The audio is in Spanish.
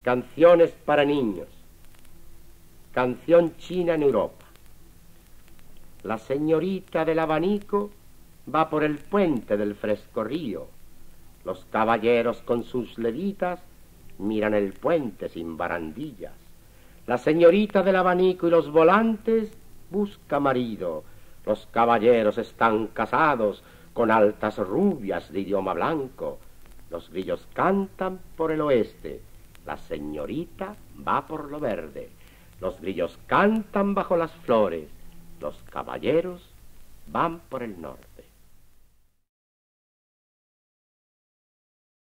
Canciones para niños. Canción china en Europa. La señorita del abanico va por el puente del fresco río. Los caballeros con sus levitas miran el puente sin barandillas. La señorita del abanico y los volantes busca marido. Los caballeros están casados con altas rubias de idioma blanco. Los grillos cantan por el oeste. La señorita va por lo verde. Los grillos cantan bajo las flores. Los caballeros van por el norte.